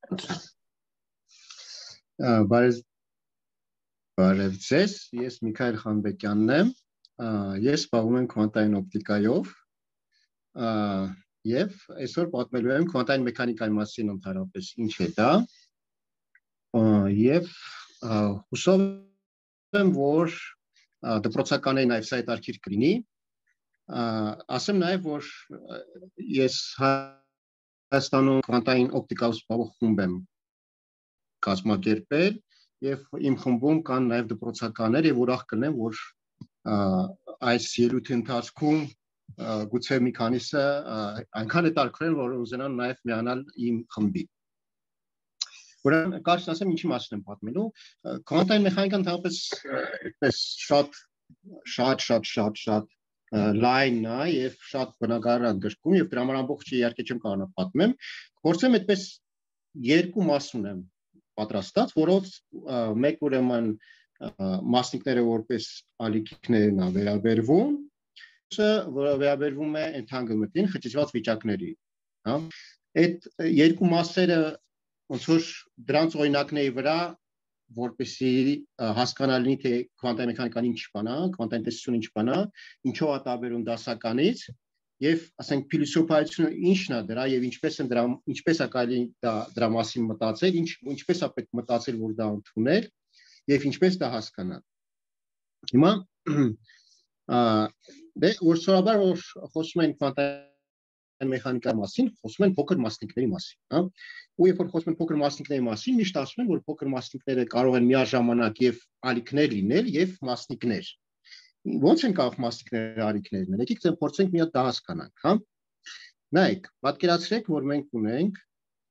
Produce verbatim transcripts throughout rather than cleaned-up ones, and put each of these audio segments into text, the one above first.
Բարև ձեզ, ես Միքայել Խանբեկյանն եմ, ես զբաղվում եմ քվանտային օպտիկայով և այսօր պատմելու եմ քվանտային մեխանիկայի մասին ընդհանրապես ինչ է դա և հուսով եմ, որ դպրոցականների նաև սա հետաքրքիր կլինի, ասեմ նաև, որ ես Հայաստանում քվանտային օպտիկայով զբաղվող խումբ եմ կազմակերպել և իմ խմբում կան նաև դպրոցականներ և ուրախ կլինեմ, որ այս ելույթի ընթացքում գուցե մի քանիսը այնքան հետաքրքրեն, որ ուզենան նաև միանալ իմ խմբին։ Ուրեմն կարճ ասեմ ինչի մասին եմ պատմելու։ Քվանտային մեխանիկան ընդհանրապես այդպես շատ շատ շատ շատ շատ լայն է և շատ բնագավառ ընդգրկում և դրա համար ամբողջը իհարկե չեմ կարողանա պատմեմ։ Փորձեմ այդպես երկու մաս ունեմ պատրաստած, որով մեկ ուրեմն մասնիկները որպես ալիքներն է վերաբերվում, որը վերաբերվում է entanglement-ին, խճճված վիճակների։ Այդ երկու մասերը ոնց որ դրանց օրինակների վրա, որպեսզի հասկանալի լինի, թե քվանտային մեխանիկան ինչ բան է, քվանտային տեսությունը ինչ բան է, ինչով է տարբերվում դասականից և ասենք փիլիսոփայությունը ինչն է դրա և ինչպես են դրա ինչպես է կարելի դրա մասին մտածել, ինչպես է պետք մտածել, որ դա ընդունել և ինչպես դա հասկանալ։ Հիմա դե որսորաբար որ խոսում են քվանտային մեխանիկայի մասին, խոսում են փոքր մասնիկների մասին, ու երբ որ խոսում են փոքր մասնիկների մասին, միշտ ասում են, որ փոքր մասնիկները կարող են միաժամանակ և ալիքներ լինել և մասնիկներ։ Ոնց են կարող մասնիկները ալիքներ լինել։ Եկեք փորձենք մի հատ դա հասկանանք, հա։ Նայեք, պատկերացրեք, որ մենք ունենք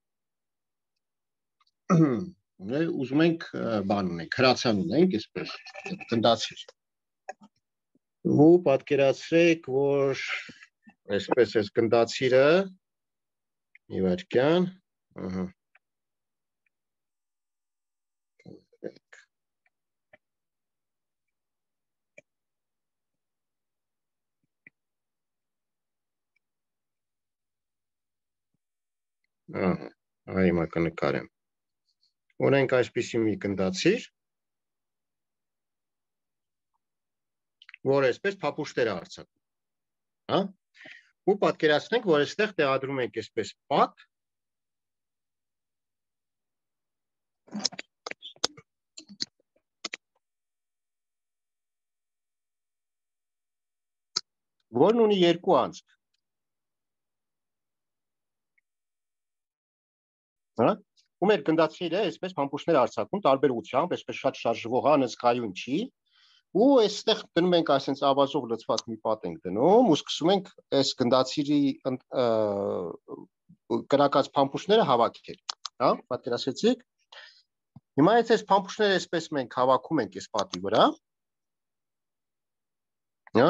ուզում ենք բան ունենք, հրացան ունենք, այսպես գնդացիր։ Ու պատկերացրեք, որ այսպես էս գնդացիրը մի վայրկյան, ահա Ահա, հիմա կնկարեմ։ Ունենք այսպիսի մի գնդացիր, որ այսպես փափուշտեր է արձակում, հա, ու պատկերացնենք, որ այստեղ տեղադրում ենք այսպես պատ, որն ունի երկու անցք, հա, ու մեր գնդացիրը այսպես փամփուշտներ արձակում տարբեր ուղղությամբ, այսպես շատ շարժվող անհսկայուն չի, ու այստեղ դնում ենք այսպես ավազով լցված մի պատ ենք դնում ու սկսում ենք այս գնդացիրի կրակած փամփուշտները հավաքել, հա, պատկերացրեցիք։ Հիմա այս փամփուշտները այսպես մենք հավաքում ենք այս պատի վրա, հա,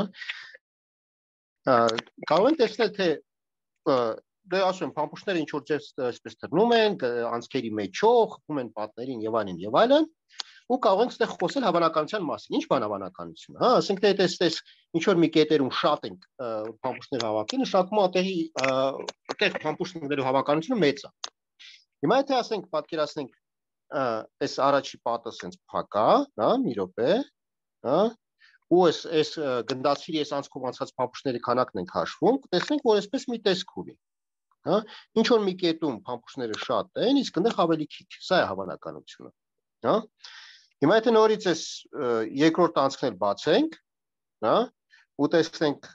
կարող ենք տեսնել, թե դե ասում եմ, փամփուշտները ինչ որ ձեզ այսպես թռնում են, անցքերի մեջով, խփում են պատներին եւ այլն եւ այլն, ու կարող ենք այդտեղ խոսել հավանականության մասին։ Ինչ բան հավանականությունը, հա, ասենք թե այդպես ինչ որ մի կետերում շատ ենք փամփուշտներ հավաքի, նշանակում է այդտեղի այդտեղ փամփուշտներու հավանականությունը մեծ է։ Հիմա եթե ասենք պատկերացնենք այս առաջի պատը sense փակ է, հա, մի րոպե, հա, ու այս այս գնդացիրի այս անցքով անցած փամփուշտների քանակն ենք հաշվում, կտեսնենք, որ այսպես մի տեսք ունի, հա, ինչ որ մի կետում փամփուշտները շատ են, իսկ այնտեղ ավելի քիչ, սա է հավանականությունը, հա։ Հիմա եթե նորից այս երկրորդ անցքն էլ բացենք, հա, ու տեսնենք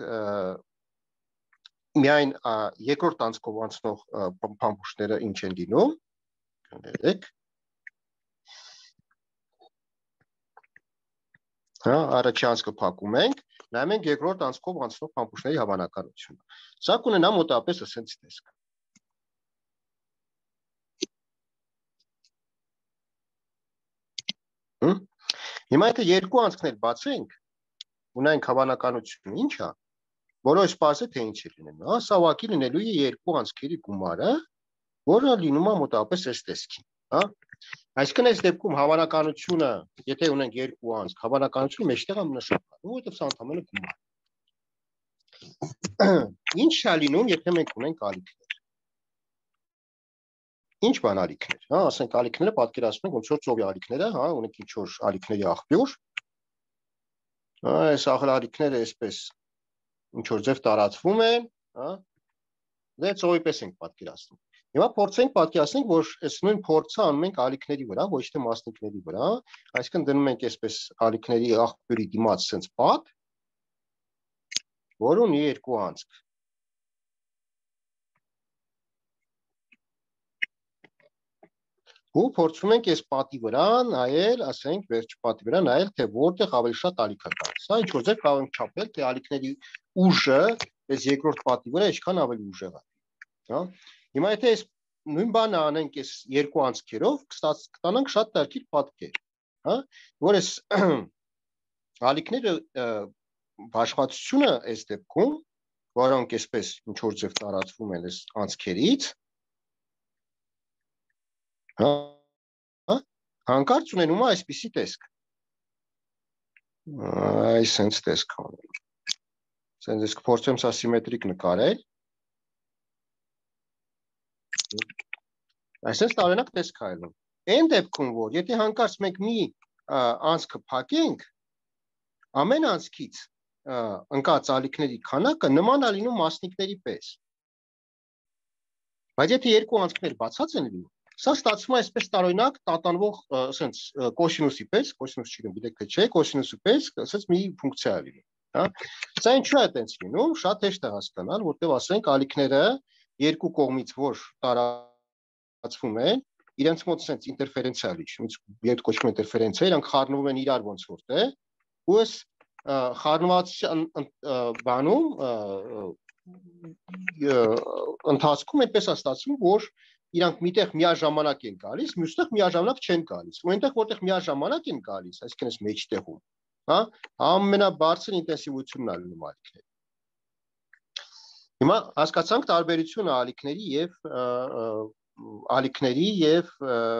միայն երկրորդ անցքով անցնող փամփուշտները ինչ են լինում, կներեք, հա, առաջի անցքը փակում ենք, նայում ենք երկրորդ անցքով անցնող փամփուշտների հավանականությունը։ Սա կունենա մոտավորապես այսպես տեսք։ Հիմա եթե երկու անցքներ բացենք, ունենք հավանականությունը ինչ է, որոշ պարզ է թե ինչ է լինելու, հա, սա ուղղակի լինելու է երկու անցքերի գումարը, որը լինում է մոտավորապես այս տեսքին, հա։ Այսինքն այս դեպքում հավանականությունը, եթե ունենք երկու անցք, հավանականությունը մեջտեղ է նշանակում, որովհետև սա ընդհանրապես գումար է։ Ինչ է լինում, եթե մենք ունենք ալիքներ։ ինչ բան ալիքներ, հա, ասենք ալիքները պատկերացնում ենք ոնց որ ծովի ալիքները, հա, ունենք ինչ որ ալիքների աղբյուր։ Այս աղալիքները այսպես ինչ որ ձև տարածվում են, հա, դե ծովի պես ենք պատկերացնում։ Հիմա փորձենք պատկերացնենք, որ այս նույն փորձը անում ենք ալիքների վրա, ոչ թե մասնիկների վրա, այսինքն դնում ենք այսպես ալիքների աղբյուրի դիմաց sense պատ, որ ունի երկու անցք։ Ու փորձում ենք այս պատի վրա նայել, ասենք վերջ պատի վրա նայել, թե որտեղ ավելի շատ ալիք է գալիս։ Սա ինչ որ ձև կարող ենք չափել, թե ալիքների ուժը այս երկրորդ պատի վրա ինչքան ավելի ուժեղ է, հա։ Հիմա եթե այս նույն բանը անենք այս երկու անցքերով, կստանանք շատ տարբեր պատկեր, հա, որ այս ալիքները բաշխվածությունը այս դեպքում, որոնք այսպես ինչ որ ձև տարածվում են այս անցքերից, հա, հանկարծ ունենում է այսպիսի տեսք։ Այս sense տեսք ունենում։ Sense ես կփորձեմ սա սիմետրիկ նկարել։ Այսպես տարօրինակ տեսք այլում։ Այն դեպքում, որ եթե հանկարծ մենք մի անցքը փակենք, ամեն անցքից ընկած ալիքների քանակը նման է լինում մասնիկների պես։ Բայց եթե երկու անցքներ բացած են լինում, սա ստացվում է այսպես տարօրինակ տատանվող sense կոսինուսի պես, կոսինուս չգիտեմ, գիտեք թե չէ, կոսինուսի պես, ասած մի ֆունկցիա է լինում, հա։ Սա ինչու է այդպես լինում, շատ հեշտ է հասկանալ, որտեղ ասենք ալիքները երկու կողմից որ տարածվում են, իրենց մոտ sense ինտերֆերենցիա լիչ, երբ կոչվում է ինտերֆերենցիա, իրանք խառնվում են իրար ոնց որ թե, ու այս խառնվածության բանում ընթացքում այդպես է ստացվում, որ իրանք միտեղ միաժամանակ են գալիս, մյուստեղ միաժամանակ չեն գալիս։ Ու այնտեղ որտեղ միաժամանակ են գալիս, այսինքն այս մեջտեղում, հա, ամենաբարձր ինտենսիվությունն է լինում ալիքների։ Հիմա հասկացանք տարբերությունը ալիքների եւ ալիքների եւ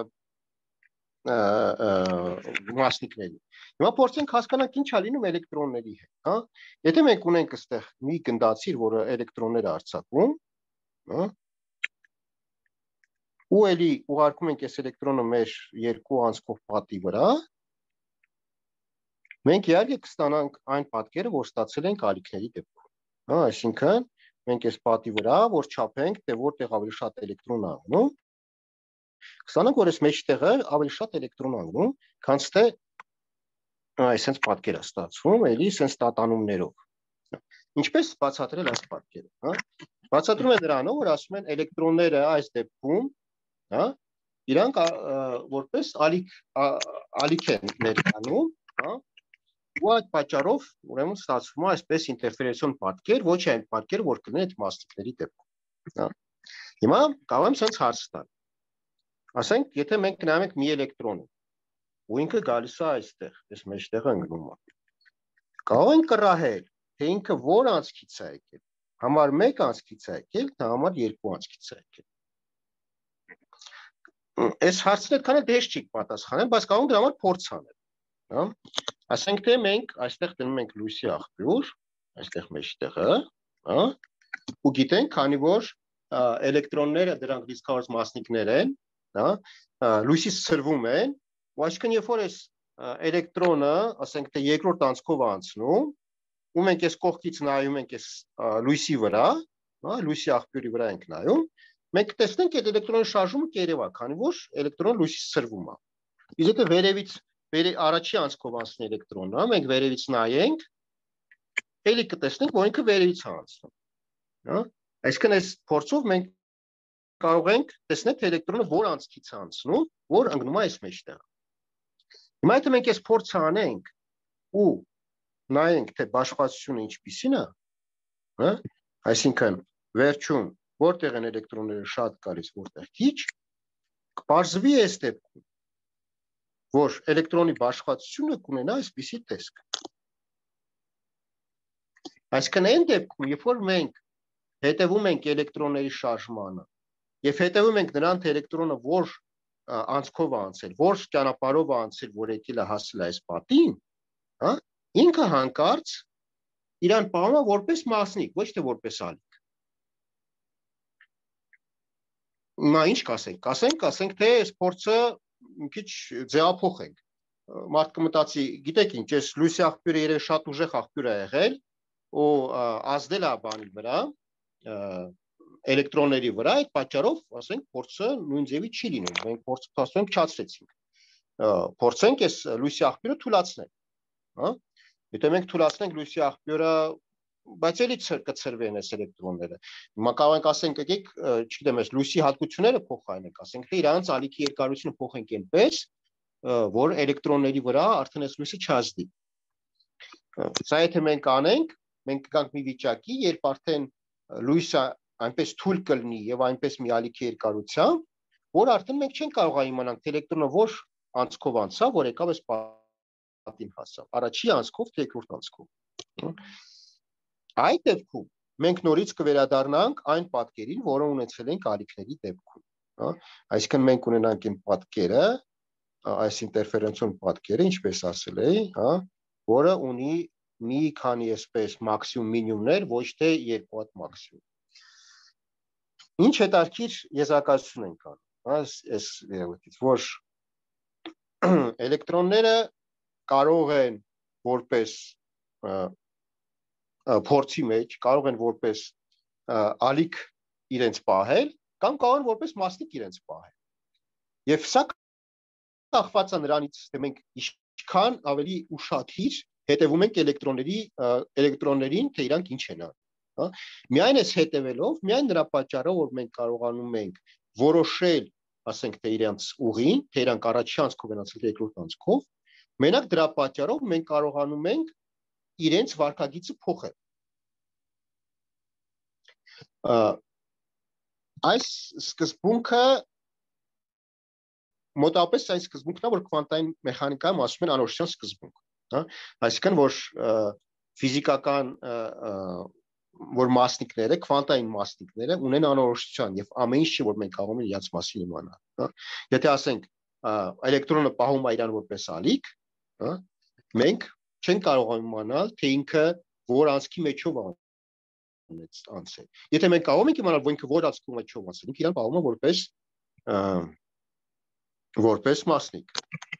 մասնիկների։ Հիմա փորձենք հասկանանք ինչ է լինում էլեկտրոնների հետ, հա։ Եթե մենք ունենք այստեղ մի գնդացիր, որը էլեկտրոններ է արձակում, հա, ու էլի ուղարկում ենք այս էլեկտրոնը մեր երկու անցքով պատի վրա, մենք իհարկե կստանանք այն պատկերը, որ ստացել ենք ալիքների դեպքում, հա, այսինքն մենք այս պատի վրա, որ չափենք, թե որտեղ ավելի շատ էլեկտրոն է անում, կստանանք, որ այս մեջտեղը ավելի շատ էլեկտրոն է անում, քան թե այսպես պատկեր է ստացվում, էլի այսպես տատանումներով։ Ինչպես բացատրել այս պատկերը, հա։ Բացատրում է նրանով, որ ասում են էլեկտրոնները այս դեպքում, հա, իրանք որպես ալիք ալիք են ներկայանում, հա, ու այդ պատճառով ուրեմն ստացվում է այսպես ինտերֆերենցիոն պատկեր, ոչ այն պատկեր, որ կլինի այդ մասնիկների դեպքում, հա։ Հիմա կարող եմ sense հարց տալ։ Ասենք, եթե մենք նայում ենք մի էլեկտրոնը, ու ինքը գալիս է այստեղ, այս մեջտեղը ընկնում է։ Կարող ենք կռահել, թե ինքը որ անցքից է եկել, համար մեկ անցքից է եկել, թե համար երկու անցքից է եկել։ Այս հարցն այդքան էլ հեշտ չի պատասխանել, բայց կարող ենք դրա համար փորձ անել, հա։ Ասենք թե մենք այստեղ դնում ենք լույսի աղբյուր, այստեղ մեջտեղը, հա, ու գիտենք, քանի որ էլեկտրոնները դրանք դիսկավոր մասնիկներ են, հա, լույսից ցրվում են, ու այսինքն երբ որ այս էլեկտրոնը, ասենք թե երկրորդ անցքով անցնում, ու մենք այս կողքից նայում ենք այս լույսի վրա, հա, լույսի աղբյուրի վրա ենք նայում, մենք տեսնենք այդ էլեկտրոնի շարժումը կերև է, քանի որ էլեկտրոնը լույսից ցրվում է։ Իսկ եթե վերևից առաջի անցքով անցնի էլեկտրոնը, մենք վերևից նայենք, էլի կտեսնենք, որ ինքը վերևից է անցնում, հա։ Այսինքն այս փորձով մենք կարող ենք տեսնել, թե էլեկտրոնը որ անցքից է անցնում, որ ընկնում է այս մեջտեղ։ Հիմա եթե մենք այս փորձը անենք ու նայենք, թե բաշխվածությունը ինչպիսին է, հա, այսինքն վերջում որտեղ են էլեկտրոնները շատ գալիս, որտեղ քիչ, կպարզվի այս դեպքում, որ էլեկտրոնի բաշխվածությունը կունենա այսպիսի տեսք։ Այսինքն այն դեպքում, երբ որ մենք հետևում ենք էլեկտրոնների շարժմանը եւ հետևում ենք նրան, թե էլեկտրոնը որ անցքով է անցել, որ ճանապարհով է անցել, որ եկել է հասել այս պատին, հա, ինքը հանկարծ իրան պահում է որպես մասնիկ, ոչ թե որպես ալիք։ Նա ինչ կասենք, կասենք, կասենք թե սպորտը մի քիչ ձևափոխենք։ Մարդ կմտածի, գիտեք ինչ, այս լույսի աղբյուրը երևի շատ ուժեղ աղբյուր է եղել, ու ազդել է բանի վրա, էլեկտրոնների վրա, այդ պատճառով, ասենք, փորձը նույն ձևի չի լինում։ Մենք փորձը ասենք չացրեցինք։ Փորձենք այս լույսի աղբյուրը թուլացնել, հա։ Եթե մենք թուլացնենք լույսի աղբյուրը, բայց էլի կցրվեն այս էլեկտրոնները։ Հիմա կարող ենք ասենք, եկեք, չգիտեմ, այս լույսի հատկությունները փոխանենք, ասենք, թե իրանց ալիքի երկարությունը փոխենք այնպես, որ էլեկտրոնների վրա արդեն այս լույսը չազդի։ Սա եթե մենք անենք, մենք կգանք մի վիճակի, երբ արդեն լույսը այնպես թույլ կլինի եւ այնպես մի ալիքի երկարությամբ, որ արդեն մենք չենք կարող իմանալ, թե էլեկտրոնը որ անցքով անցավ, որ եկավ այս պատին հասավ, առաջի անցքով թե երկրորդ անցքով։ Այդ դեպքում մենք նորից կվերադառնանք այն պատկերին, որը ունեցել ենք ալիքների դեպքում, հա։ Այսինքն մենք ունենանք այն պատկերը, այս ինտերֆերենցիոն պատկերը, ինչպես ասել էի, հա, որը ունի մի քանի այսպես մաքսիմում մինիմումներ, ոչ թե երկու հատ մաքսիմում։ Ինչ հետաքրքիր եզրակացություն ենք անում, հա, այս երևույթից, որ էլեկտրոնները կարող են որպես փորձի մեջ, կարող են որպես ալիք իրենց պահել, կամ կարող են որպես մասնիկ իրենց պահել։ Եվ սա կախված է նրանից, թե մենք ինչքան ավելի ուշադիր հետևում ենք էլեկտրոնների էլեկտրոններին, թե իրանք ինչ են անում։ Միայն այս հետևելով, միայն նրա պատճառով, որ մենք կարողանում ենք որոշել, ասենք, թե իրանց ուղին, թե իրանք առաջի անցքով են անցել երկրորդ անցքով, մենակ դրա պատճառով մենք կարողանում ենք իրենց վարքագիծը փոխել։ Այս սկզբունքը մոտավորապես այս սկզբունքն է, որ քվանտային մեխանիկայում ասում են անորոշության սկզբունք, հա, այսինքն որ ֆիզիկական որ մասնիկները, քվանտային մասնիկները ունեն անորոշության եւ ամեն ինչ, որ մենք կարող ենք իրաց մասին իմանալ, հա։ Եթե ասենք էլեկտրոնը պահում է իրան որպես ալիք, հա, մենք չենք կարող իմանալ, թե ինքը որ անցքի մեջով անցել։ Եթե մենք կարող ենք իմանալ, որ ինքը որ անցքի մեջով անցել, ինքը իրան պահում է որպես որպես մասնիկ։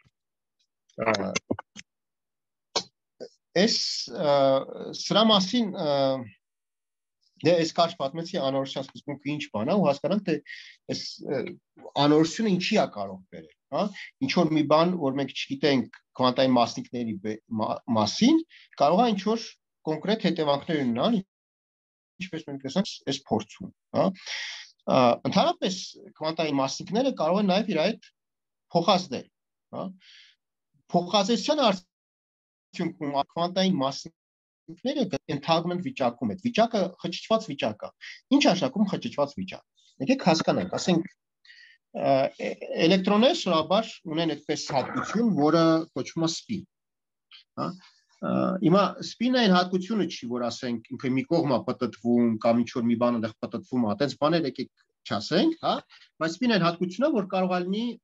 Այս սրա մասին դե այս կարճ պատմեցի անորոշության սկզբունքը ինչ բան է ու հասկանանք թե այս անորոշությունը ինչի է կարող բերել, հա, ինչ որ մի բան, որ մենք չգիտենք քվանտային մասնիկների մասին, կարող է ինչ որ կոնկրետ հետևանքներ ունենալ, ինչպես մենք տեսանք այս փորձում, հա։ Ընդհանրապես քվանտային մասնիկները կարող են նաև իր այդ փոխազդել, հա։ Փոխազդեցության արդյունքում քվանտային մասնիկները ընդհանրում են վիճակում, այդ վիճակը խճճված վիճակ է։ Ինչ է նշանակում խճճված վիճակ։ Եկեք հասկանանք, ասենք էլեկտրոնները սովորաբար ունեն այդպես հատկություն, որը կոչվում է սպին, հա։ Հիմա սպինը այն հատկությունը չի, որ ասենք ինքը մի կողմ է պտտվում կամ ինչ որ մի բան այնտեղ պտտվում է, այդպես բաներ եկեք չասենք, հա, բայց սպինը այն հատկությունն է, որ կարող է լինի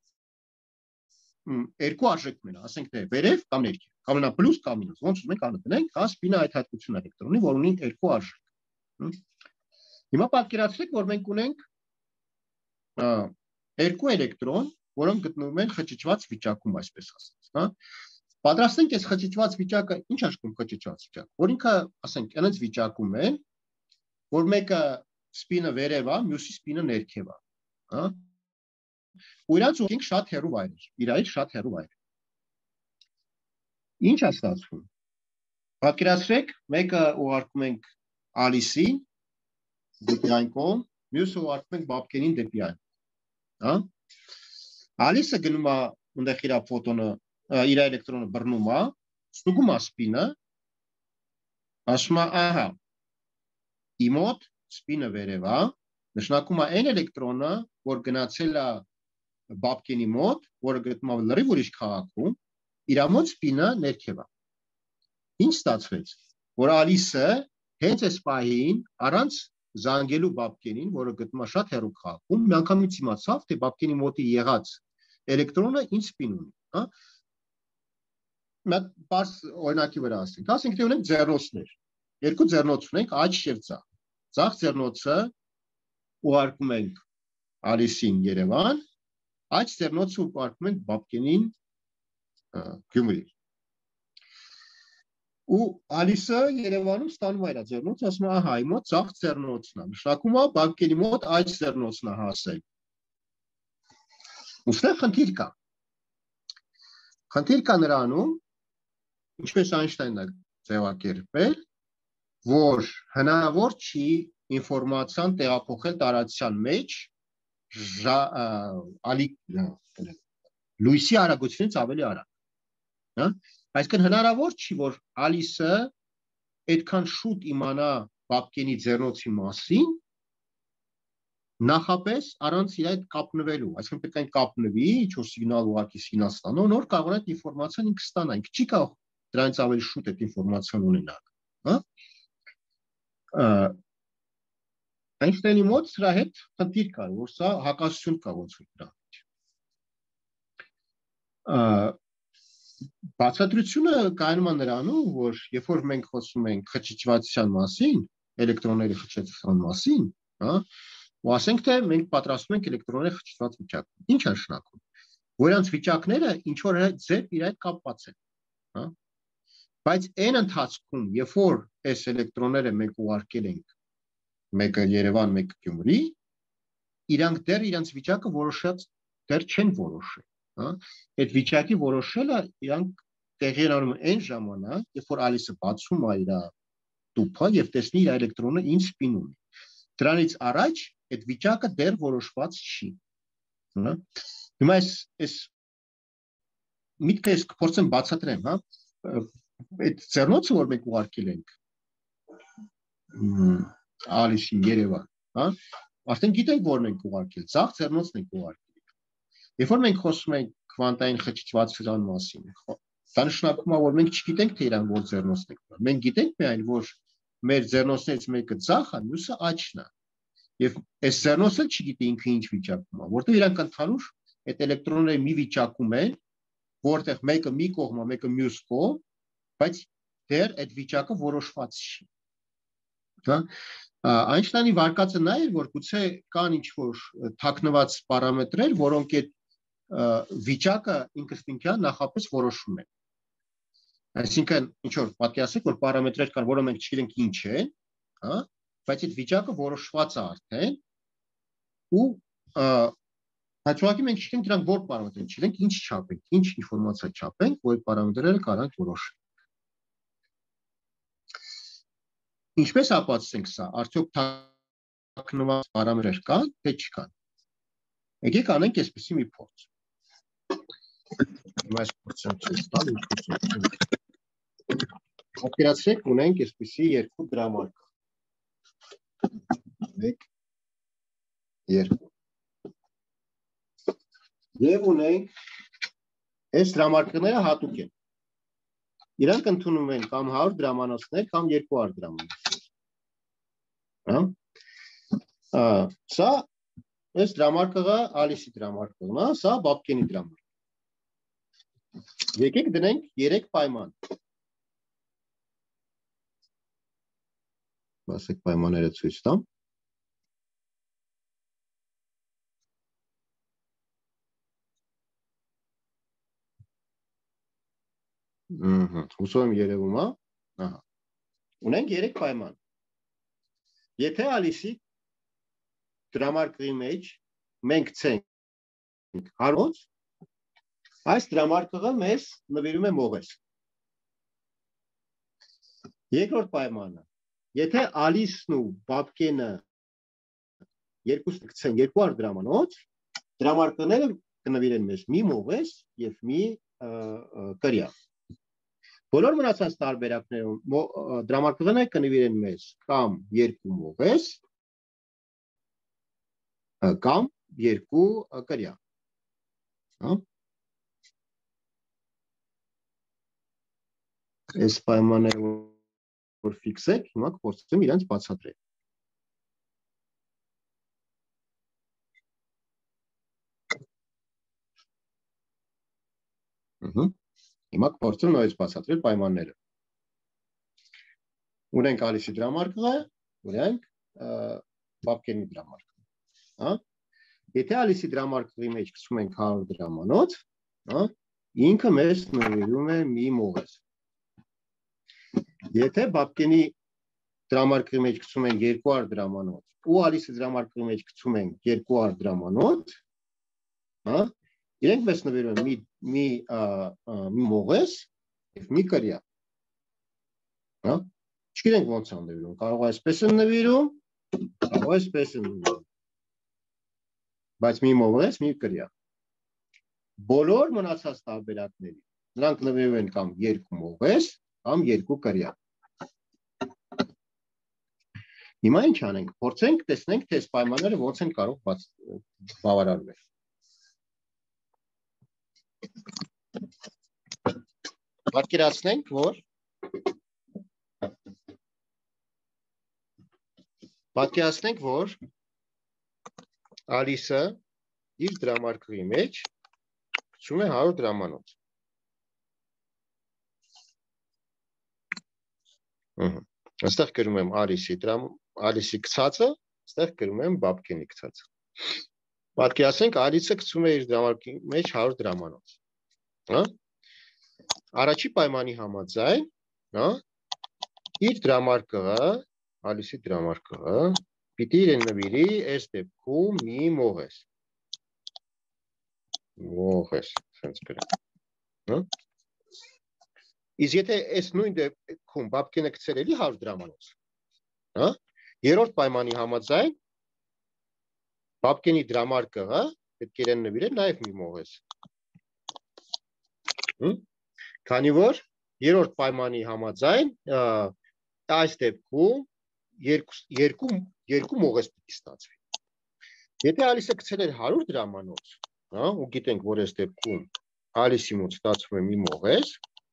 երկու արժեք ունենա, ասենք թե վերև կամ ներքև, կամ ունենա պլյուս կամ մինուս, ոնց ուզում ենք անընդունենք, հա, սպինը այդ հատկությունն է էլեկտրոնի, որ ունի երկու արժեք։ Հիմա պատկերացրեք, որ մենք ունենք երկու էլեկտրոն, որոնք գտնվում են խճճված վիճակում, այսպես ասած, հա։ Պատրաստենք այս խճճված վիճակը, ինչ աշխում խճճված վիճակ, որ ինքը, ասենք, այնց վիճակում է, որ մեկը սպինը վերև է, մյուսի սպինը ներքև է, հա։ Ու իրանց ուղին շատ հեռու վայր, իրարից շատ հեռու վայր։ Ինչ է ստացվում։ Պատկերացրեք, մեկը ուղարկում ենք Ալիսին դեպի այն կողմ, մյուսը ուղարկում ենք Բաբկենին դեպի այն, հա։ Ալիսը գնում է այնտեղ իր ֆոտոնը, իր էլեկտրոնը բռնում է, ստուգում է սպինը, ասում է, ահա, իմոտ սպինը վերև է, նշանակում է այն էլեկտրոնը, որ գնացել է Բաբկենի մոտ, որը գտնվում է լրիվ ուրիշ քաղաքում, իր մոտ սպինը ներքև է։ Ինչ ստացվեց, որ Ալիսը հենց այս պահին առանց զանգելու Բաբկենին, որը գտնվում է շատ հեռու քաղաքում, միանգամից իմացավ, թե Բաբկենի մոտի եղած էլեկտրոնը ինչ սպին ունի, հա։ Մենք բարձ օրինակի վրա ասենք, ասենք թե ունենք ձեռնոցներ, երկու ձեռնոց ունենք, աջ եւ ձախ։ Ձախ ձեռնոցը ուղարկում ենք Ալիսին Երևան, այդ ձեռնոցը ուղարկում ենք Բաբկենին Գյումրի։ Ու Ալիսը Երևանում ստանում է այդ ձեռնոցը, ասում է, ահա, իմ մոտ ցախ ձեռնոցն է։ Նշանակում է Բաբկենի մոտ այդ ձեռնոցն է հասել։ Ուստեղ խնդիր կա։ Խնդիր կա նրանում, ինչպես Այնշտայնն է ձևակերպել, որ հնարավոր չի ինֆորմացիան տեղափոխել տարածության մեջ լույսի արագությունից ավելի արագ։ Այսինքն հնարավոր չի, որ Ալիսը այդքան շուտ իմանա Բաբկենի ձեռնոցի մասին, նախապես առանց իր հետ կապնվելու, այսինքն պետք է կապնվի, ինչ-որ սիգնալ ուղարկի Սինաստանով, նոր կարող է այդ ինֆորմացիան ինքը ստանա, ինքը չի կարող դրանից ավելի շուտ այդ ինֆորմացիան ունենալ, հա։ Այնշտայնի մոտ սրա հետ խնդիր կար, որ սա հակասություն կա ոնց որ դրա մեջ։ Բացատրությունը կայանում է նրանում, որ երբ որ մենք խոսում ենք խճճվածության մասին, էլեկտրոնների խճճվածության մասին, հա, ու ասենք թե մենք պատրաստում ենք էլեկտրոնների խճճված վիճակ։ Ինչ է նշանակում։ Որ նրանց վիճակները ինչ որ ձև իր հետ կապված են, հա։ Բայց այն ընթացքում, երբ որ այս էլեկտրոնները մենք ուղարկել ենք մեկը Երևան, մեկը Գյումրի, իրանք դեռ իրանց վիճակը որոշած դեռ չեն որոշել, հա։ Այդ վիճակի որոշելը իրանք տեղի են առնում այն ժամանակ, երբ որ Ալիսը բացում է իր տուփը եւ տեսնի իր էլեկտրոնը ինչ սպին ունի։ Դրանից առաջ այդ վիճակը դեռ որոշված չի, հա։ Հիմա այս այս միտքը ես կփորձեմ բացատրեմ, հա։ Այդ ձեռնոցը, որ մենք ուղարկել ենք Ալիսին Երևան, հա, արդեն գիտենք որն ենք ուղարկել, ցախ ձեռնոցն ենք ուղարկել։ Երբ որ մենք խոսում ենք քվանտային խճճվածության մասին, դա նշանակում է, որ մենք չգիտենք թե իրան որ ձեռնոցն ենք ուղարկել։ Մենք գիտենք միայն, որ մեր ձեռնոցներից մեկը ցախ է, մյուսը աչքն է։ Եվ այս ձեռնոցը չգիտի ինքը ինչ վիճակում է, որտեղ իրանք ընդհանուր այդ էլեկտրոնները մի վիճակում են, որտեղ մեկը մի կողմ է, մեկը մյուս կողմ, բայց դեռ այդ վիճակը որոշված չի։ Հա։ Այնշտայնի վարկածը նա էր, որ գուցե կան ինչ-որ թաքնված պարամետրեր, որոնք այդ վիճակը ինքնին նախապես որոշում են։ Այսինքն, ինչ-որ պատկերացրեք, որ պարամետրեր կան, որոնք մենք չգիտենք ինչ են, հա, բայց այդ վիճակը որոշված է արդեն, ու բայց ուղղակի մենք չգիտենք դրանք որ պարամետրեր, չգիտենք ինչ չափենք, ինչ ինֆորմացիա չափենք, որ այդ պարամետրերը կարանք որոշել։ Ինչպես ապացուցենք սա, արդյոք թաքնված պարամետրեր կան, թե չկան։ Եկեք անենք այսպիսի մի փորձ։ Հիմա այս փորձը ցույց տալ ինչ։ Պատկերացրեք, ունենք այսպիսի երկու դրամարկ։ մեկ, երկու։ Եվ ունենք այս դրամարկները հատուկ են։ Իրանք ընդունում են կամ հարյուր դրամանոցներ, կամ երկու հարյուր դրամանոցներ։ Հա։ Սա այս դրամարկղը Ալիսի դրամարկղն է, սա Բաբկենի դրամարկղը։ Եկեք դնենք երեք պայման։ Ասեք պայմանները ցույց տամ։ Ահա, հուսով եմ երևում է։ Ահա։ Ունենք երեք պայման։ Եթե Ալիսի դրամարկղի մեջ մենք ցենք հարյուր, այս դրամարկղը մեզ նվիրում է մողես։ Երկրորդ պայմանը, եթե Ալիսն ու Բաբկենը երկուսը գցեն երկու հարյուր դրամանոց, դրամարկղները կնվիրեն մեզ մի մողես եւ մի կրիա։ Բոլոր մնացած տարբերակներում դրամարկղները կնվիրեն մեզ կամ երկու մողես, կամ երկու կրիա։ Հա։ Այս պայմանները որ ֆիքսեք, հիմա կփորձեմ իրենց բացատրել։ Ահա։ Հիմա կփորձեմ նույնպես բացատրել պայմանները։ Ունենք Ալիսի դրամարկղը, ունենք Բաբկենի դրամարկղը, հա։ Եթե Ալիսի դրամարկղի մեջ գցում ենք հարյուր դրամանոց, հա, ինքը մեզ նվիրում է մի մողես։ Եթե Բաբկենի դրամարկղի մեջ գցում ենք երկու հարյուր դրամանոց, ու Ալիսի դրամարկղի մեջ գցում ենք երկու հարյուր դրամանոց, հա, իրենք մեզ նվիրում են մի մի մի մողես եւ մի կրիա։ Հա, չգիտենք ոնց են նվիրում, կարող է այսպես են նվիրում, կարող է այսպես են նվիրում։ Բայց մի մողես, մի կրիա։ Բոլոր մնացած տարբերակների նրանք նվիրում են կամ երկու մողես, կամ երկու կրիա։ Հիմա ինչ անենք, փորձենք տեսնենք, թե այս պայմանները ոնց են կարող բավարարվել։ Պատկերացնենք, որ պատկերացնենք, որ Ալիսը իր դրամարկղի մեջ գցում է հարյուր դրամանոց։ Այստեղ գրում եմ Ալիսի դրամ Ալիսի գցածը, այստեղ գրում եմ Բաբկենի գցածը։ Պատկերացնենք, Ալիսը գցում է իր դրամարկղի մեջ հարյուր դրամանոց։ Հա? Առաջի պայմանի համաձայն, հա, իր դրամարկղը, Ալիսի դրամարկղը պիտի իրեն նվիրի այս դեպքում մի մողես։ Մողես, սենց գրեմ։ Հա? Իսկ եթե այս նույն դեպքում Բաբկենը գցել էլի հարյուր դրամանոց, հա, երրորդ պայմանի համաձայն Բաբկենի դրամարկղը պետք է իրեն նվիրել նաև մի մողես։ Քանի որ երրորդ պայմանի համաձայն այս դեպքում երկու երկու մողես պիտի ստացվի։ Եթե Ալիսը գցել էր հարյուր դրամանոց, հա, ու գիտենք, որ այս դեպքում Ալիսի մոտ ստացվում է մի մողես,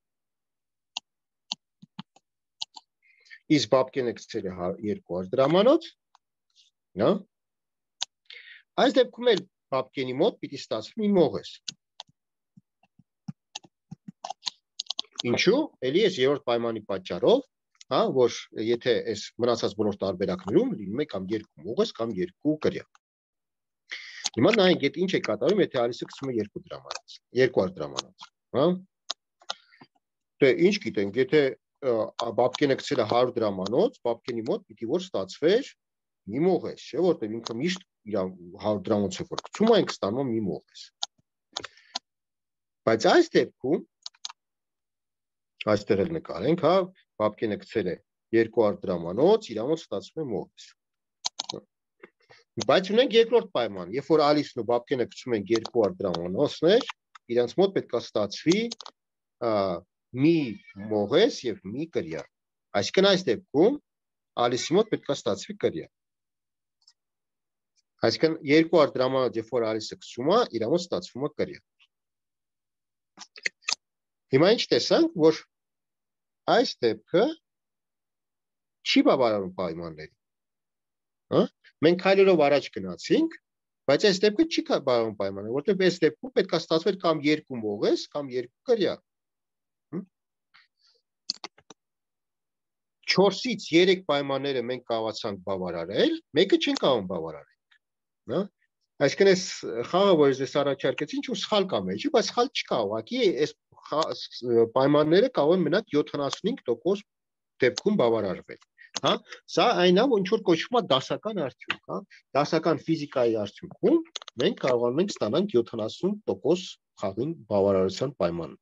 իսկ Բաբկենը գցել է երկու հարյուր դրամանոց, հա, այս դեպքում էլ Բաբկենի մոտ պիտի ստացվի մի մողես։ Ինչու՞, էլի այս երրորդ պայմանի պատճառով, հա, որ եթե այս մնացած բոլոր տարբերակներում լինում է կամ երկու մողես, կամ երկու կրիա։ Հիմա նայենք, եթե ինչ է կատարում, եթե Ալիսը գցում է երկու դրամանոց, երկու հարյուր դրամանոց, հա։ Դե ինչ գիտենք, եթե Բաբկենը գցել է հարյուր դրամանոց, Բաբկենի մոտ պիտի որ ստացվեր մի մողես, չէ՞, որտեղ ինքը միշտ իր հարյուր դրամանոց է որ գցում, այն կստանում մի մողես։ Բայց այս դեպքում այստեղ էլ նկարենք, հա, Բաբկենը գցել է երկու հարյուր դրամանոց, իր մոտ ստացվում է մողես։ Բայց ունենք երկրորդ պայման, երբ որ Ալիսն ու Բաբկենը գցում են երկու հարյուր դրամանոցներ, իրանց մոտ պետք է ստացվի մի մողես եւ մի կրիա։ Այսինքն այս դեպքում Ալիսի մոտ պետք է ստացվի կրիա։ Այսինքն երկու հարյուր դրամանոց, երբ որ Ալիսը գցում է, իր մոտ ստացվում է կրիա։ Հիմա ինչ տեսանք, որ այս դեպքը չի բավարարում պայմաններին։ Հա? Մենք քայլերով առաջ գնացինք, բայց այս դեպքը չի բավարարում պայմանները, որտեղ այս դեպքում պետք է ստացվեր կամ երկու մողես, կամ երկու կրիա։ չորսից երեք պայմանները մենք կարողացանք բավարարել, մեկը չենք կարող բավարարել։ Հա? Այսինքն այս խաղը, որ ես առաջարկեցի, ինչ-որ սխալ կա մեջը, բայց սխալ չկա, ուղղակի այս պայմանները կարող են մենակ յոթանասունհինգ տոկոս դեպքում բավարարվել, հա, սա այն է, որ ինչ որ կոչվում է դասական արդյունք, հա, դասական ֆիզիկայի արդյունքում մենք կարողանում ենք ստանալ յոթանասուն տոկոս խաղին բավարարության պայման։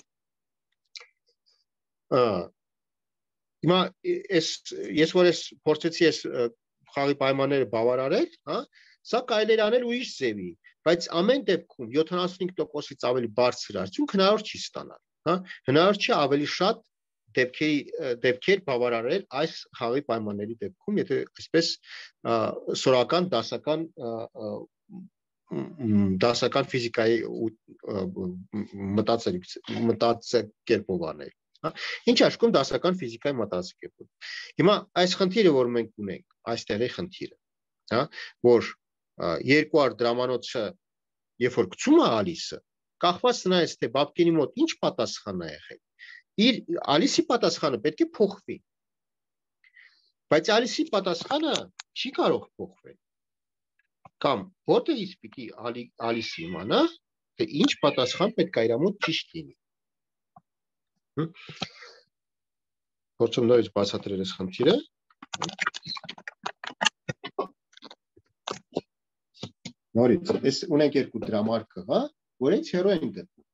Հիմա ես ես որ ես փորձեցի այս խաղի պայմանները բավարարել, հա, սա կարելի է անել ուրիշ ձևի, բայց ամեն դեպքում յոթանասունհինգ տոկոսից ավելի բարձր արդյունք հնարավոր չի ստանալ, հա, հնարավոր չի ավելի շատ դեպքերի դեպքեր բավարարել այս խաղի պայմանների դեպքում, եթե այսպես սորական դասական դասական ֆիզիկայի մտածել մտածելակերպով անել, հա, ինչ աշխում դասական ֆիզիկայի մտածելակերպով։ Հիմա այս խնդիրը, որ մենք ունենք, այստեղի խնդիրը, հա, որ երկու հարյուր դրամանոցը երբ որ գցում է Ալիսը, կախված նրանից, թե Բաբկենի մոտ ինչ պատասխան է եղել, իր Ալիսի պատասխանը պետք է փոխվի, բայց Ալիսի պատասխանը չի կարող փոխվել, Կամ հոթեից պիտի ալիսի իմանա, թե ինչ պատասխան պետք է իր մոտ ճիշտ լինի։ Փորձում նորից բացատրել այս խնդիրը։ Նորից, այս ունենք երկու դրամարկղ, հա, որից հեռու են գտնում։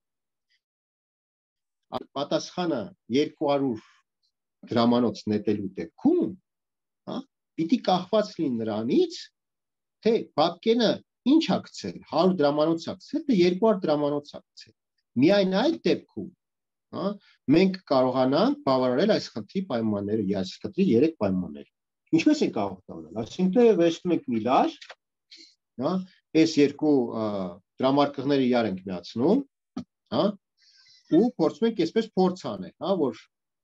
Պատասխանը երկու հարյուր դրամանոց նետելու դեպքում, հա, պիտի կախված լինի նրանից, թե Բաբկենը ինչ ա գցել, հարյուր դրամանոց ա գցել, թե երկու հարյուր դրամանոց ա գցել։ Միայն այդ դեպքում, հա, մենք կարողանանք բավարարել այս խնդրի պայմանները, այս խնդրի երեք պայմանները։ Ինչպես են կարող տանել, այսինքն վերցնում ենք մի լար, հա, այս երկու դրամարկղները իրար ենք միացնում, հա, ու փորձում ենք այսպես փորձ անել, հա, որ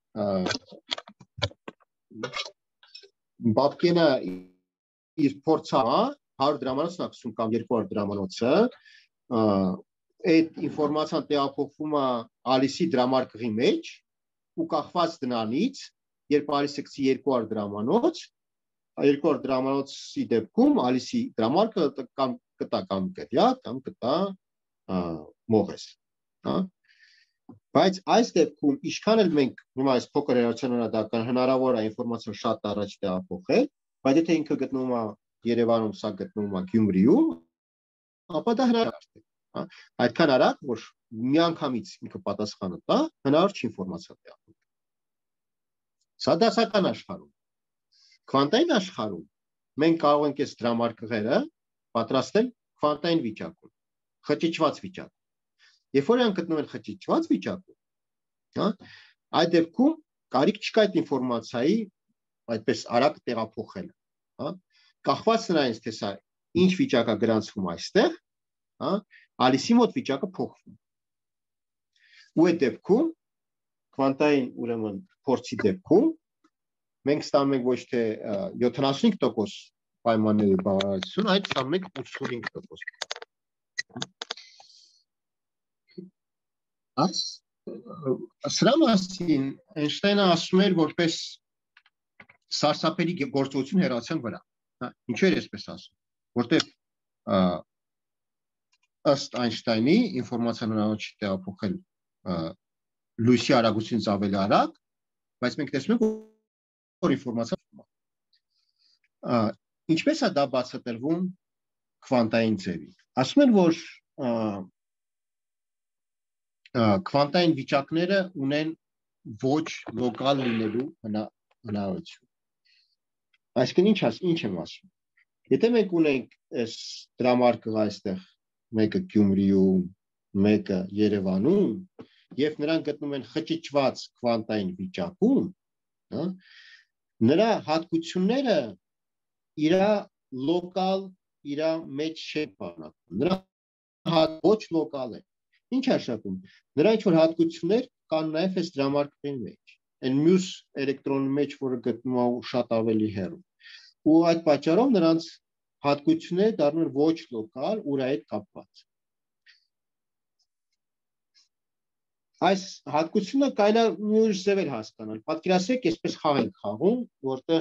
Բաբկենը իր փորձը, հարյուր դրամանոցն ա գցում կամ երկու հարյուր դրամանոցը, այդ ինֆորմացիան տեղափոխվում է Ալիսի դրամարկղի մեջ ու կախված դրանից, երբ Ալիսը գցի երկու հարյուր դրամանոց, երկու հարյուր դրամանոցի դեպքում Ալիսի դրամարկղը կամ կտա կամ գրյա, կամ կտա մողես, հա։ Բայց այս դեպքում ինչքան էլ մենք հիմա այս փոքր հեռացանարադական հնարավոր է ինֆորմացիան շատ առաջ տեղափոխել, բայց եթե ինքը գտնվում է Երևանում, սա գտնվում է Գյումրիում, ապա դա հնարավոր է, հա։ Այդքան արագ, որ միանգամից ինքը պատասխանը տա, հնարավոր չի ինֆորմացիա տեղափոխել։ Սա դասական աշխարհում։ Քվանտային աշխարհում մենք կարող ենք այս դրամարկղերը պատրաստել քվանտային վիճակում, խճճված վիճակում։ Երբ որ նրանք գտնվում են խճճված վիճակում, հա, այդ դեպքում կարիք չկա այդ ինֆորմացիայի այդպես արագ տեղափոխելը, հա, կախված նրանից, թե սա ինչ վիճակ է գրանցվում այստեղ, հա, Ալիսի մոտ վիճակը փոխվում։ Ու այդ դեպքում քվանտային ուրեմն փորձի դեպքում մենք ստանում ենք ոչ թե յոթանասունհինգ տոկոս պայմանների բավարարություն, այլ ստանում ենք ութսունհինգ տոկոս։ Սրա մասին Էյնշտայնը ասում էր որպես սարսափելի գործողություն հեռացան վրա։ Ինչու էր այսպես ասում, որտեղ ըստ Էյնշտայնի ինֆորմացիան հնարավոր չի տեղափոխել լույսի արագությունից ավելի արագ, բայց մենք տեսնում ենք, որ ինֆորմացիան ինչպես է դա բացատրվում քվանտային ձևի։ Ասում են, որ քվանտային վիճակները ունեն ոչ լոկալ լինելու հնարավորություն։ Այսինքն ինչ ինչ եմ ասում։ Եթե մենք ունենք այս դրամարկղը այստեղ, մեկը Գյումրիում, մեկը Երևանում, եւ նրանք գտնվում են խճճված քվանտային վիճակում, հա, նրա հատկությունները իր լոկալ, իր մեջ չեն բանակում։ Նրա ոչ լոկալ է։ Ինչ է շատում։ Նրա ինչ որ հատկություններ կան նաև այս դրամարկղի մեջ։ Այն մյուս էլեկտրոնի մեջ, որը գտնվում է շատ ավելի հեռու։ Ու այդ պատճառով նրանց հատկությունները դառնում են ոչ լոկալ, ուր այդ կապված։ Այս հատկությունը կարելի է մի ուրիշ ձևեր հասկանալ։ Պատկերացրեք, այսպես խաղ ենք խաղում, որտեղ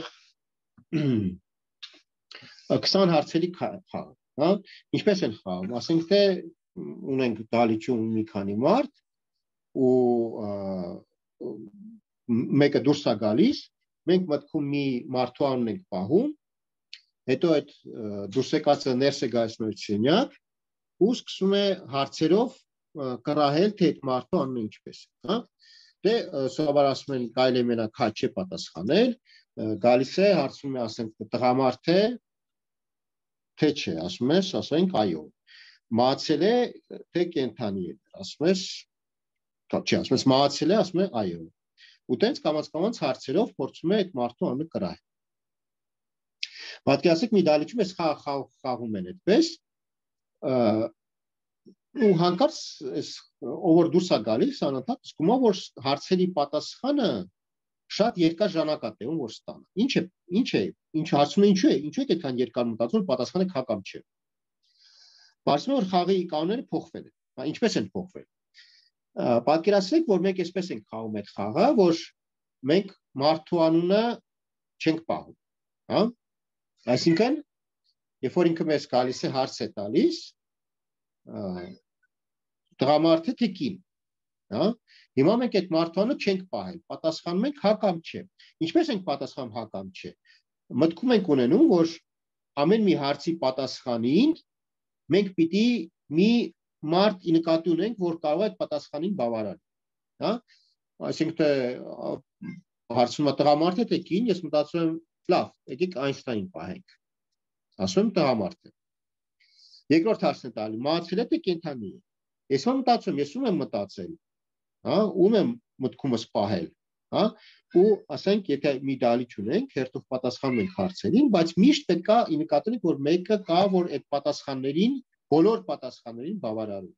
քսան հարցերի խաղ, հա, ինչպես են խաղում, ասենք թե ունենք դալիճում մի քանի մարդ ու մեկը դուրս է գալիս, մենք մտքում մի մարդու անուն ենք պահում, հետո այդ դուրս եկածը ներս է գալիս մեր սենյակ ու սկսում է հարցերով կռահել, թե այդ մարդու անունը ինչպես է, հա։ Դե սովորաբար ասում են կարելի է մենակ հա չէ պատասխանել, գալիս է, հարցում է, ասենք տղամարդ է, թե չէ, ասում ես, ասենք այո։ Մահացել է, թե կենդանի է, ասում ես, չի, ասում ես մահացել է, ասում է այո։ Ու տենց կամաց-կամաց հարցերով փորձում է այդ մարդու անունը կռահել։ Պատկերացրեք մի դալիճում էս խաղում են այդպես, ու հանկարծ էս ով որ դուրս է գալիս, անընդհատ զգում է, որ հարցերի պատասխանը շատ երկար ժամանակ է տևում, որ ստանա։ Ինչ է, ինչ է, ինչ հարցում է, ինչու է, ինչու է այդքան երկար մտածում, պատասխանը քա կամ չէ։ Պարզվում է, որ խաղի կանոնները փոխվել են, ինչպես են փոխվել։ Պատկերացրեք, որ մենք այսպես ենք խաղում այդ խաղը, որ մենք մարդու անունը չենք պահում, հա։ Այսինքն երբ որ ինքը մեզ գալիս է հարց է տալիս, տղամարդը թե կին, հա, հիմա մենք այդ մարդանը չենք պահել, պատասխանում ենք հա կամ չէ։ Ինչպես ենք պատասխանում հա կամ չէ։ Մտքում ենք ունենում, որ ամեն մի հարցի պատասխանին մենք պիտի մի մարդ նկատի ունենք, որ կարող է այդ պատասխանին բավարարել, հա։ Այսինքն հարցում է տղամարդ է թե կին, ես մտածում եմ, լավ, եկեք Այնշտայն պահենք։ Ասում եմ տղամարդ է։ Երկրորդ հարցն է տալի, մահացել է թե կենդանի է։ Ես մտածում եմ, ես ում եմ մտածել, հա, ում եմ մտքումս պահել, հա, ու ասենք, եթե մի դալիճ ունենք, հերթով պատասխանում ենք հարցերին, բայց միշտ պետք է նկատի ունենք, որ մեկը կա, որ այդ պատասխաններին, բոլոր պատասխաններին բավարարում։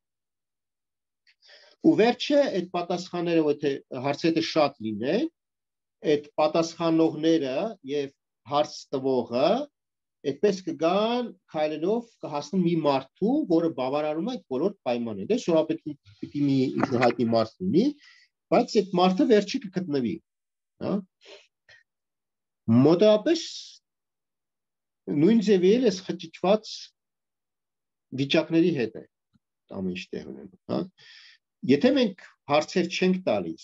Ու վերջը այդ պատասխանները, եթե հարցերը շատ լինեն, այդ պատասխանողները եւ հարց տվողը այդպես կգան քայլելով կհասնեն մի մարդու, որը բավարարում է այդ բոլոր պայմանները։ Դե շորապետի պիտի մի հայտնի մարդ լինի, բայց այդ մարդը վերջի կգտնվի, հա։ Մոտավորապես նույն ձևի էլ էս խճճված վիճակների հետ է ամեն ինչ տեղ ունենում, հա։ Եթե մենք հարցեր չենք տալիս,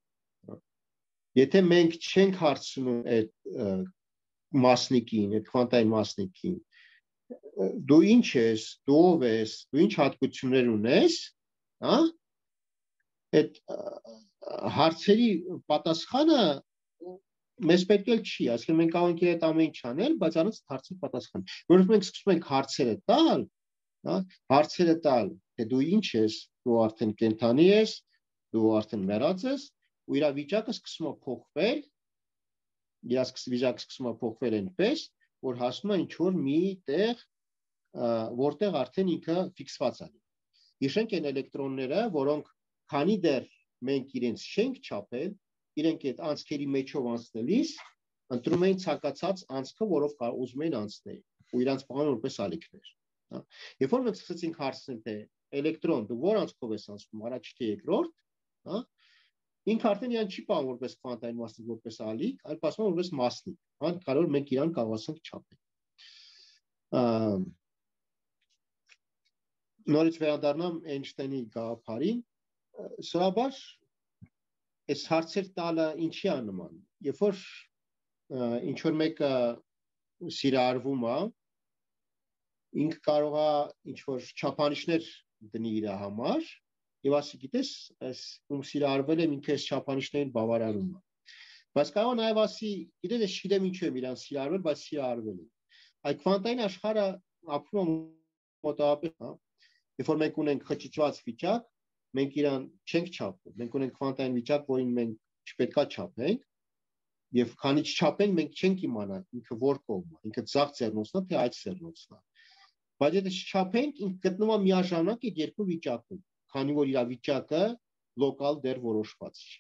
եթե մենք չենք հարցնում այդ մասնիկին, այդ քվանտային մասնիկին, դու ինչ ես, դու ով ես, դու ինչ հատկություններ ունես, հա, այդ հարցերի պատասխանը մեզ պետք է չի, այսինքն մենք կարող ենք այդ ամեն ինչ անել, բայց առանց հարցի պատասխան։ Որովհետև մենք սկսում ենք հարցերը տալ, հա, հարցերը տալ, թե դու ինչ ես, դու արդեն կենդանի ես, դու արդեն մեռած ես, ու իր վիճակը սկսում է փոխվել, իր վիճակը սկսում է փոխվել այնպես, որ հասնում է ինչ-որ մի տեղ, որտեղ արդեն ինքը ֆիքսված է։ Հիշենք այն էլեկտրոնները, որոնք քանի դեռ մենք իրենց չենք չափել, իրենք այդ անցքերի մեջով անցնելիս ընտրում էին ցանկացած անցքը, որով ուզում էին անցնել, ու իրանց պահում որպես ալիքներ։ Երբ որ մենք սկսեցինք հարցնել, թե էլեկտրոն դու որ անցքով ես անցնում, առաջ թե երկրորդ, հա, ինքը արդեն իրան չի պահում որպես քվանտային մասնիկ, որպես ալիք, այլ պահում որպես մասնիկ, հա, կարող մենք իրան կարողացանք չափել։ Նորից վերադառնամ Էյնշտայնի գաղափարին, սովորաբար այս հարցեր տալը ինչի է նման, երբ որ ինչ որ մեկը սիրահարվում է, ինքը կարող է ինչ որ չափանիշներ դնի իր համար եւ ասի գիտես, այս ում սիրահարվել եմ ինքը այս չափանիշներին բավարարում է։ Բայց կարող է նաեւ ասի, գիտես, ես չգիտեմ ինչու եմ իրան սիրահարվել, բայց սիրահարվել եմ։ Այդ քվանտային աշխարհը ապրում է մոտավորապես, հա, երբ որ մենք ունենք խճճված վիճակ, մենք իրան չենք չափում, մենք ունենք քվանտային վիճակ, որին մենք չպետքա չափենք, եւ քանի չչափենք, մենք չենք իմանա ինքը որ կողմն է, ինքը ցախ ձեռնոցն է, թե այդ ձեռնոցն է։ Բայց եթե չչափենք, ինքը գտնվում է միաժամանակ այդ երկու վիճակում, քանի որ իր վիճակը լոկալ դեռ որոշված չի։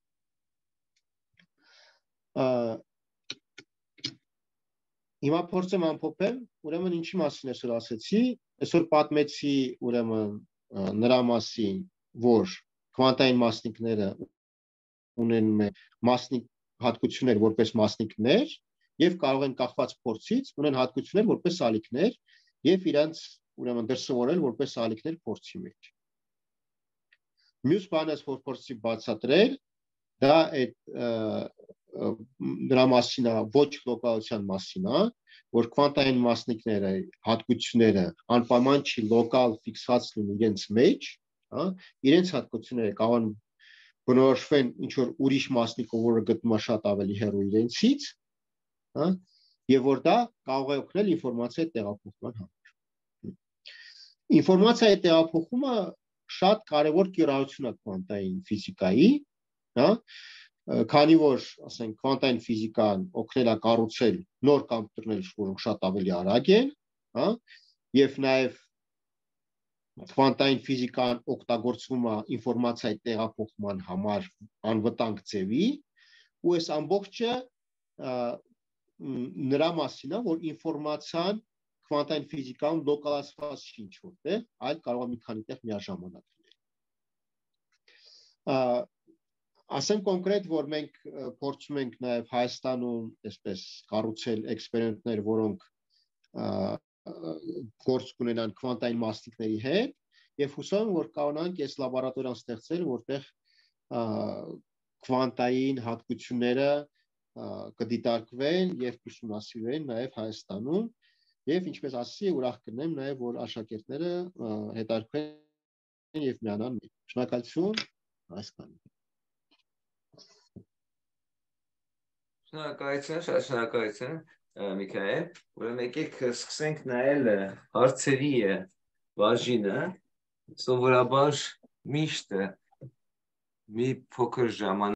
Հիմա փորձեմ ամփոփել, ուրեմն ինչի մասին այսօր ասեցի, այսօր պատմեցի ուրեմն նրա մասին, որ քվանտային մասնիկները ունենում են մասնիկ հատկություններ որպես մասնիկներ եւ կարող են կախված փորձից ունեն հատկություններ որպես ալիքներ եւ իրանց ուրեմն դրսևորել որպես ալիքներ փորձի մեջ։ Մյուս բանը, որ փորձի բացատրել, դա այդ դրա մասին է, ոչ լոկալության մասին է, որ քվանտային մասնիկները, հատկությունները անպայման չի լոկալ ֆիքսված լինեն իրենց մեջ, հա, իրենց հատկությունները կարող են բնորոշվեն ինչ որ ուրիշ մասնիկով, որը գտնվում է շատ ավելի հեռու իրենցից, հա, եւ որ դա կարող է օգնել ինֆորմացիայի տեղափոխման համար։ Ինֆորմացիայի տեղափոխումը շատ կարևոր կիրառություն է քվանտային ֆիզիկայի, հա, քանի որ, ասենք, քվանտային ֆիզիկան օգնել է կառուցել նոր կոմպյուտերներ, որոնք շատ ավելի արագ են, հա, եւ նաեւ քվանտային ֆիզիկան օգտագործվում է ինֆորմացիայի տեղափոխման համար անվտանգ ձևի, ու այս ամբողջը նրա մասին է, որ ինֆորմացիան քվանտային ֆիզիկայում լոկալացված չի ինչ-որտեղ, այլ կարող է մի քանի տեղ միաժամանակ լինել։ Ասեմ կոնկրետ, որ մենք փորձում ենք նաև Հայաստանում այսպես կառուցել էքսպերիմենտներ, որոնք գործ կունենան քվանտային մասնիկների հետ եւ հուսով եմ որ կարողանանք այս լաբորատորիան ստեղծել որտեղ քվանտային հատկությունները կդիտարկվեն եւ ուսումնասիրվեն նաեւ Հայաստանում եւ ինչպես ասացի ուրախ կնեմ նաեւ որ աշակերտները հետարկվեն եւ միանան մեզ շնորհակալություն այսքանը Շնորհակալություն շատ շնորհակալություն Միքայել ուրեմն եկեք սկսենք նայել հարցերի բաժինը սովորաբար միշտ մի փոքր ժամանակ